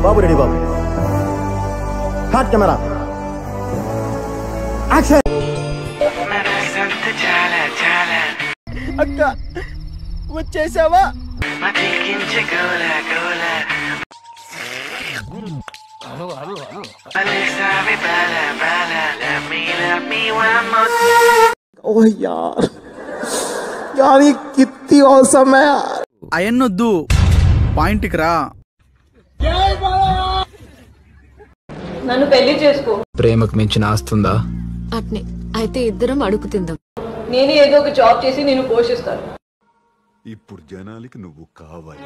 బాబు ready బాబు. హాట్ camera action. అక్క వచ్చేసావా? ఓ యార్ यार ये कितनी औसम है यार. అయన్నొద్దు, పాయింట్కి రా. నన్ను పెళ్లి చేసుకో. ప్రేమకు మించిన ఆస్తుందా? అట్నే అయితే ఇద్దరం అడుగు తిందాం. నేను ఏదో ఒక జాబ్ చేసి నేను పోషిస్తాను. ఇప్పుడు జనాలకి నువ్వు కావాలి.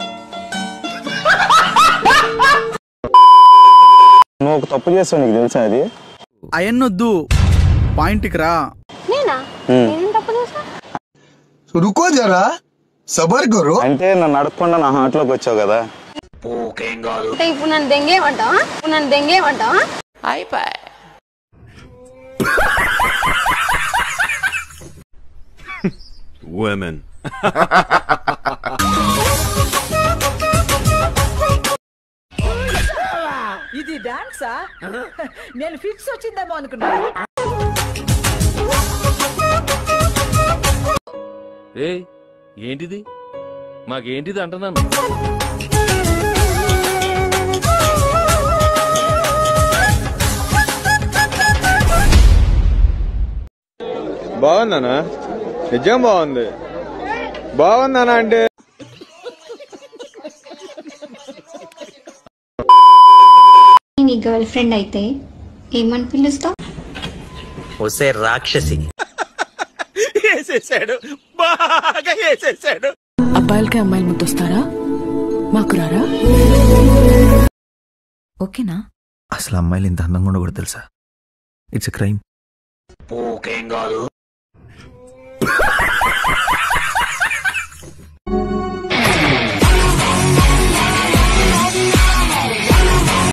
నువ్వు ఒక తప్పు చేస్తావు, నీకు తెలుసా అది? అయన్నొద్దు, పాయింట్కి రా. నేనా? నేనేం తప్పు చేస్తా? రుకో జరా, సబర్ కరో. అంటే నన్ను అడగకుండా నా హార్ట్లోకి వచ్చావు కదా. ఇప్పుడు నన్ను దెంగేమంటావా? అయిపోయి women. ఇది డాన్సా? నేను ఫిక్స్ వచ్చిందేమో అనుకున్నా. ఏంటిది? మాకేంటిది అంటున్నాను. బాగుందనా? నిజం బాగుంది. బాగుందనా అంటే నీ గర్ల్ ఫ్రెండ్ అయితే ఏమని పిలుస్తావు? ఒసే రాక్షసి. వేసేసాడు, బాగా వేసేసాడు. అబ్బాయిలకి అమ్మాయిలు ముద్దొస్తారా? మాకు రారా? ఓకేనా? అసలు అమ్మాయిలు ఇంత అందంగా ఉండకూడదు తెలుసా? It's a crime.